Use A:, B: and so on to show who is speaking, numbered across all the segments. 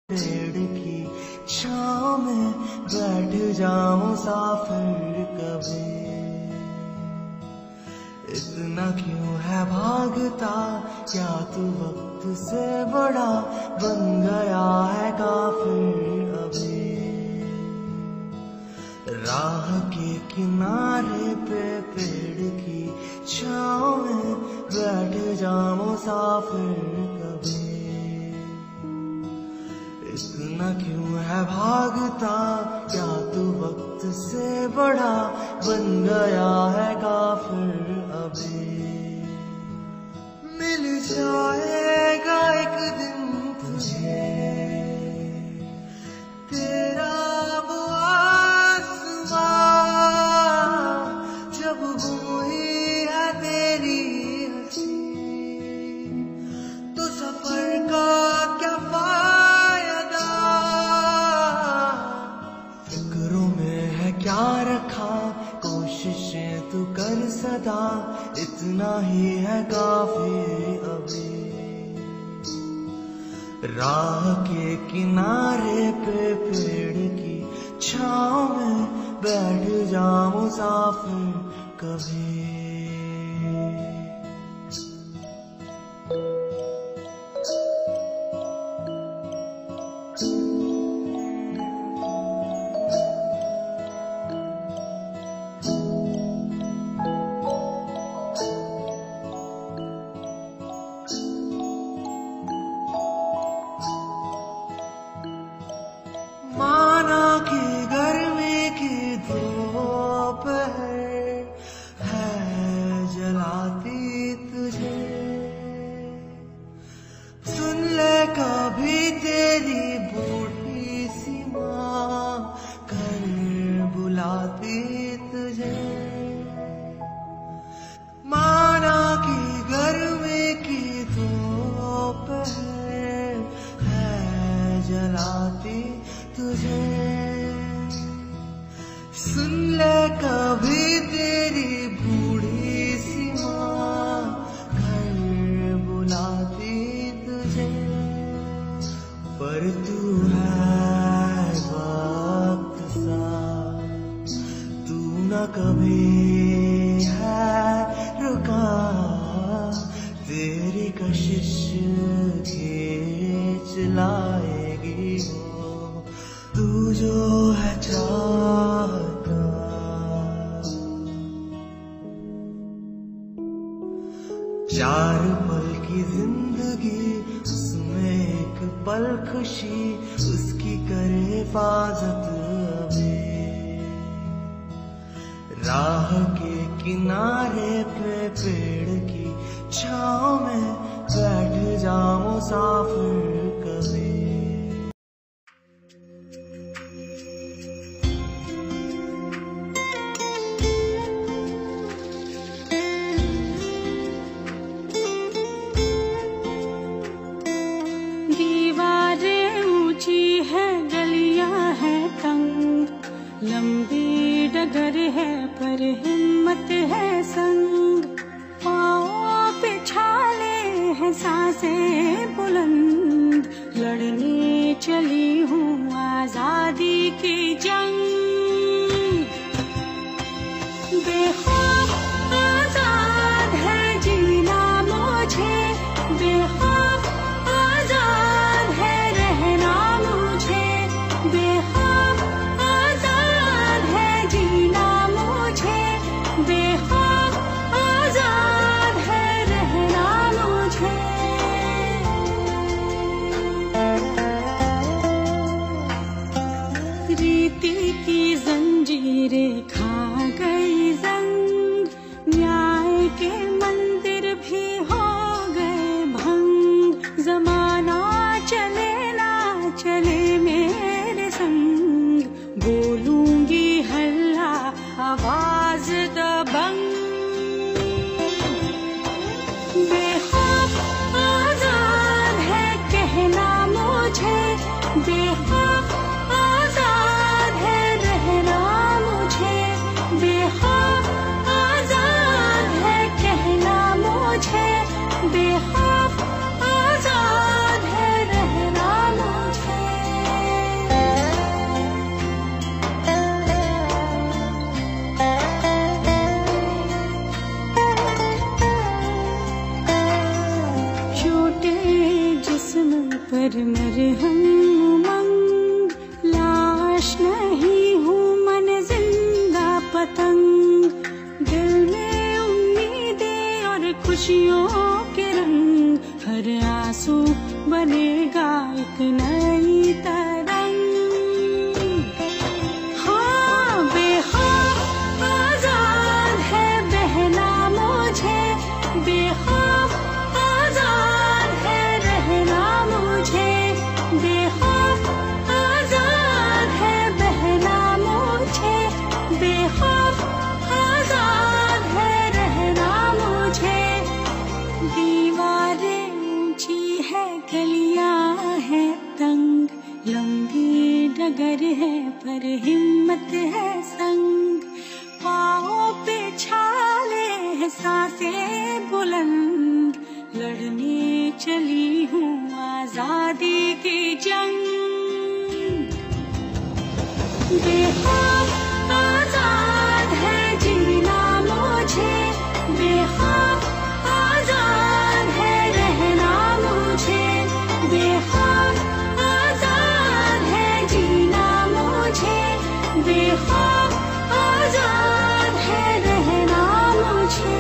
A: पेड़ की छाँव में बैठ जाऊं मुसाफिर कभी। इतना क्यों है भागता, क्या तू वक्त से बड़ा बन गया है काफिर अभी। राह के किनारे पे पेड़ की छाँव में बैठ जाऊं मुसाफिर कभी। इतना क्यों है भागता, क्या तू वक्त से बड़ा बन गया है काफिर अभी। मिल जाएगा एक दिन तुझे तेरा वो आसमां, जब हुई है तेरी हंसी तो सफर का क्या फायदा। फिक्रों में है क्या रखा, कोशिशें तू कर सदा, इतना ही है काफी अभी। राह के किनारे पे पेड़ की छाँव में बैठ जा मुसाफिर कभी। माना कि गर्मी की दोपहर है जलाती तुझे, सुन ले कभी तेरी बूढ़ी सी माँ कर बुलाती तुझे। माना कि गर्मी की दोपहर है जलाती तुझे, सुन ले कभी तेरी बूढ़ी सी माँ घर बुलाती तुझे। पर तू है वक्त सा, तू न कभी है रुका, तेरी कशिश खींच लाएगी वो तू जो है चाहता। चार पल की जिंदगी, उसमें एक पल खुशी, उसकी करे हिफाजत अभी। राह के किनारे पे पेड़ की छाँव में बैठ जा मुसाफिर कभी।
B: लंबी डगर है पर हिम्मत है संग, पाँव पे छाले हैं सांसें बुलंद, लड़ने चली हूँ आजादी की जंग। बेखौफ आजाद है जीना मुझे, बेखौफ आजाद है रहना मुझे, बेखौफ आजाद है जीना मुझे, बेखौफ आजाद है रहना मुझे। रीति की जंजीरें खा गई जंग, न्याय के मंदिर भी हो गए भंग, जमाना चले ना चले मेरे संग, बोलूंगी हल्ला आवाज दबंग। बेखौफ आजाद है कहना मुझे, बेखौफ आजाद है रहना मुझे, बेखौफ आजाद है कहना मुझे, बेखौफ आजाद है रहना मुझे। हम उमंग, लाश नहीं हूँ मन जिंदा पतंग। दिल में उम्मीदें और खुशियों के रंग, हर आंसू बनेगा एक नई तरंग। हाँ बेखौफ आजाद है बहना मुझे, बेखौफ आजाद है रहना मुझे, बेखौफ आजाद है बहना मुझे, बेखौफ आजाद है रहना मुझे। दीवारें ऊंची है गलियां है तंग, लंबी डगर है पर हिम्मत है संग। पाँवों पे छाले है सांसें बुलंद, लड़ने चली हूँ आजादी की जंग। बेखौफ आजाद है जीना मुझे, बेखौफ आजाद है रहना मुझे, बेखौफ आजाद है जीना मुझे, बेखौफ आजाद है रहना मुझे।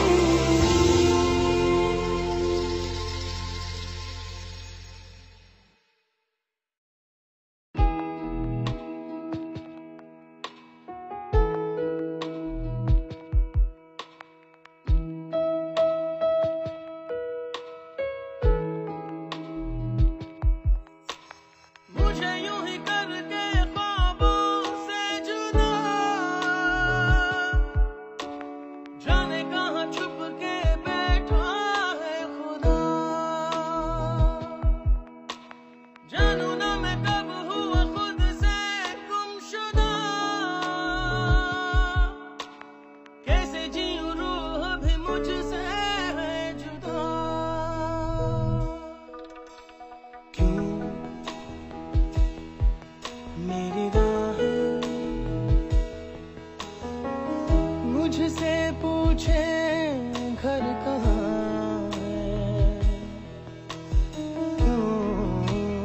A: मुझे यूं ही करके ख्वाबों से जुदा, जाने कहाँ छुप के बैठा है खुदा। जानू ना मैं कब हुआ खुद से गुमशुदा, कैसे जीऊं रूह भी मुझसे है जुदा। क्यों मेरी राहें मुझसे पूछे घर कहाँ है, क्यों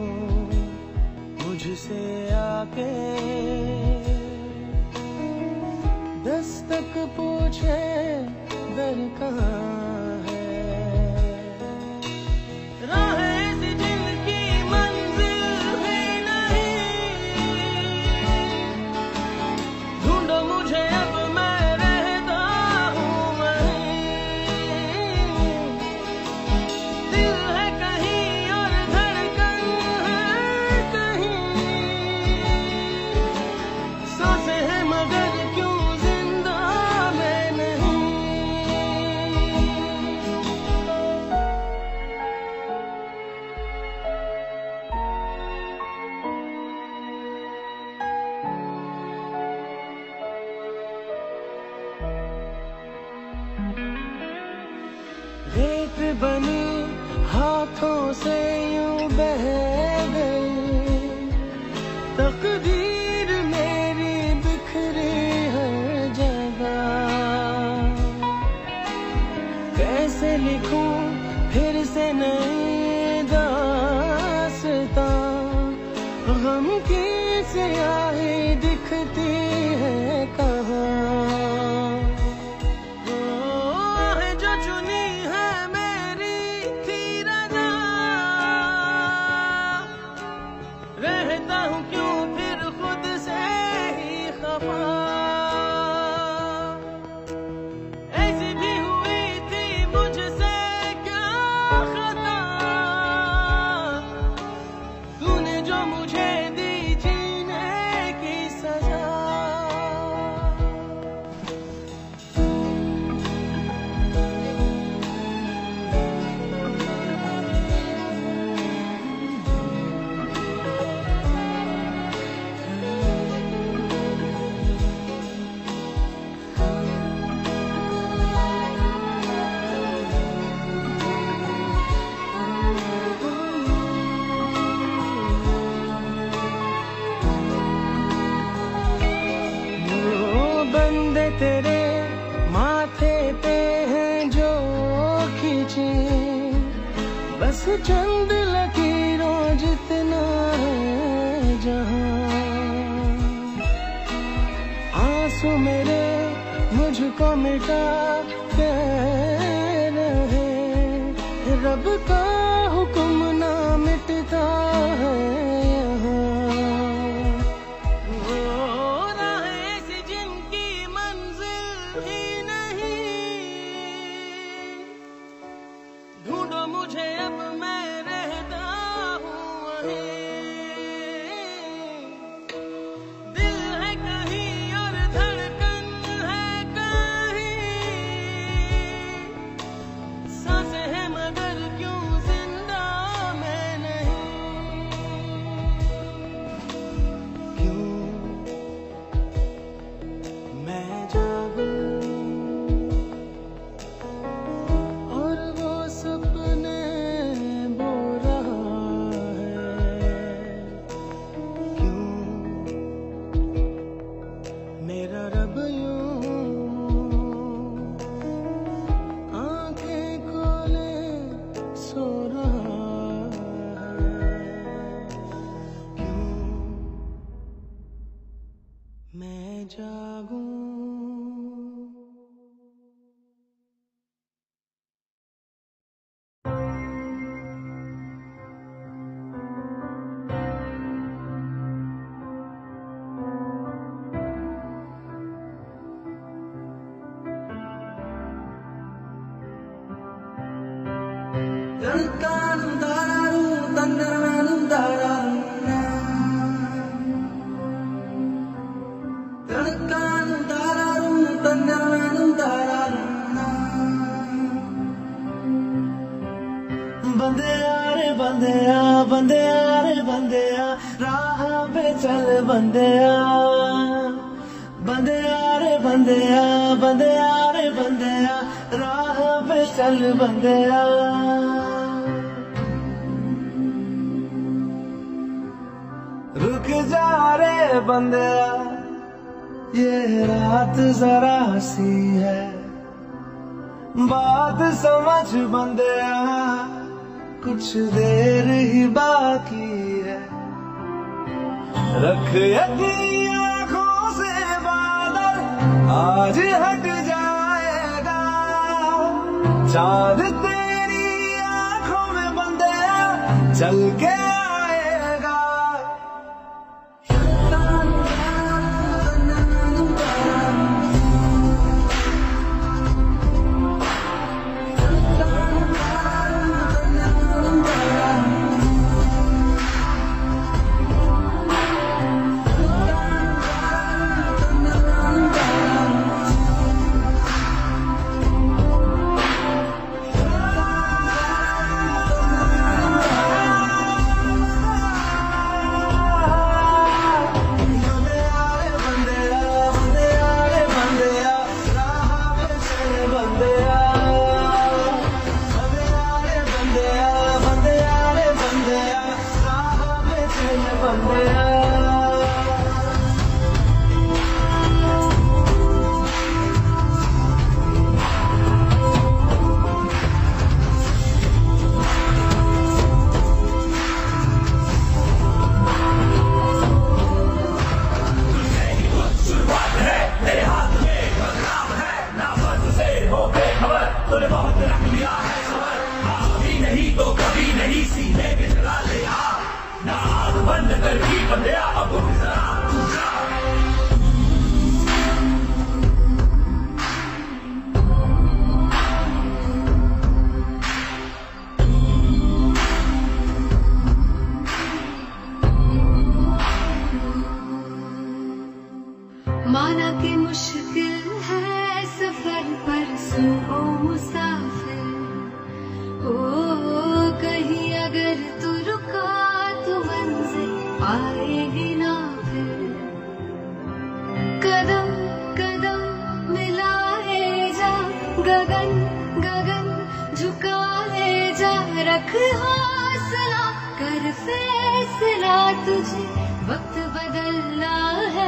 A: मुझसे आके दस्तक पूछे दर कहाँ है। राहें ऐसी जिनकी मंजिल भी नहीं, ढूंढो मुझे अब मैं रहता हूँ वहीं। दिल है कहीं और धड़कन है कहीं, सांसें हैं मगर क्यों जिंदा मैं नहीं। रेत बनी हाथों से यूं बह गई, तकदीर मेरी बिखरी हर जगह। कैसे लिखूं फिर से नई दास्तां, गम की स्याही दिखती है कहाँ। जो चुनी है मेरी थी रज़ा, रहता हूँ क्यों फिर खुद से ही खफा। ऐसी भी हुई थी मुझसे क्या खता, तूने जो मुझे दी जीने की सजा। बंदे तेरे माथे पे हैं जो खींचे, बस चंद लकीरों जितना जहां। आंसू मेरे मुझको मिटा के रहे, रब का हुक्म ना मिटता है यहाँ। वो राहें ऐसी जिनकी मंजिल ही नहीं, ढूंढो मुझे अब मैं रहता हूँ वहीं। दिल है कहीं और धड़कन है कहीं, सांसें हैं मगर क्यों जिंदा मैं नहीं। क्यों मैं जागूं और वो सपने बो रहा है। क्यों मेरा रब यूं आंखें खोले सो रहा है। क्यों मैं जागूं। बंदेया रे बंदेया, बंदेया रे बंदेया, राह पे चल बंदेया। बंदेया रे बंदेया, बंदेया रे बंदेया, राह पे चल बंदेया। रुक जा रे बंदेया, ये रात जरा सी है, बात समझ बंदेया, कुछ देर ही बाकी है। रख यकीन आँखों से बादल, आज हट जाएगा। चांद तेरी आँखों में बंदेया चल के आएगा।
B: माना कि मुश्किल है सफर पर सुनो मुसाफिर, ओ कहीं अगर तू रुका तो मंजिल पाएगी ना फिर। कदम कदम मिलाए जा, गगन गगन झुकाए जा, रख हौसला कर फैसला, तुझे वक्त बदलना है।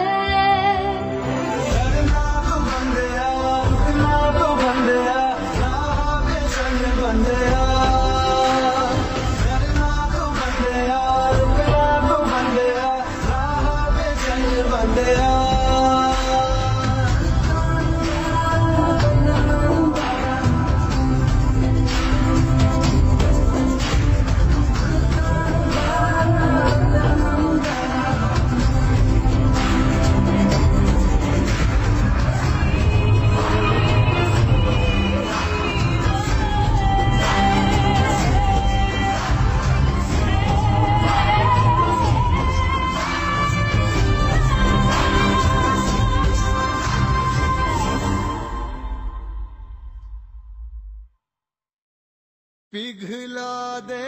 A: पिघला दे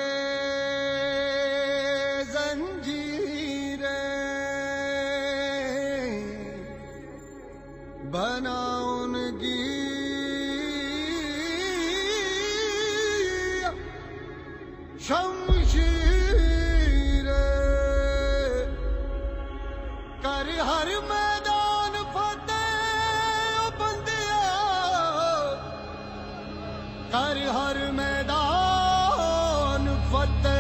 A: बना उनकी शमशीर, कर हर मैदान फतेह बंदिया, कर हर मैदान फतेह।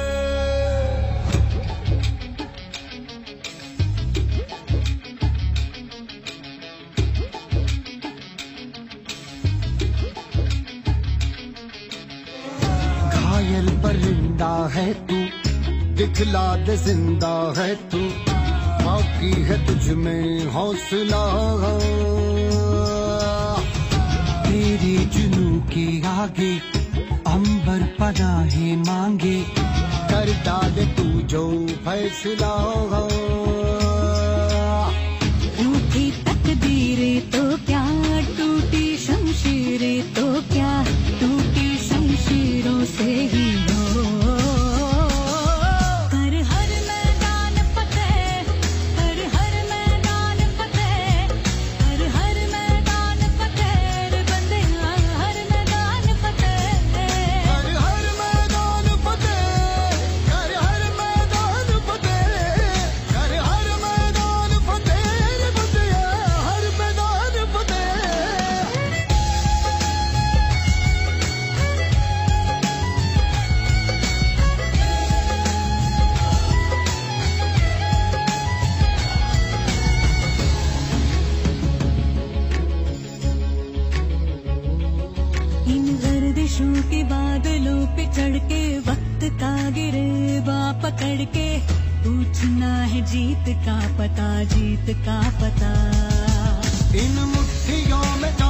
A: घायल परिंदा है तू, दिखला दे जिंदा है तू, बाकी है तुझ में हौसला। तेरे जुनू के आगे अंबर पनाहे मांगे, कर डाले तू जो फैसला।
B: टूटी तकदीरें तो क्या, टूटी शमशीरें तो क्या, टूटी शमशीरों से ही हो। कर हर मैदान फतेह, कर हर मैदान फतेह, कर हर मैदान फतेह बंदे, हर मैदान फतेह,
A: कर हर मैदान फतेह, कर हर मैदान फतेह, कर हर मैदान फतेह बंदे, हर मैदान फतेह।
B: इन गर्दिशों के बादलों पे चढ़ के, वक्त का गिरबा पकड़ के, पूछना है जीत का पता, जीत का पता।
A: इन मुट्ठियों में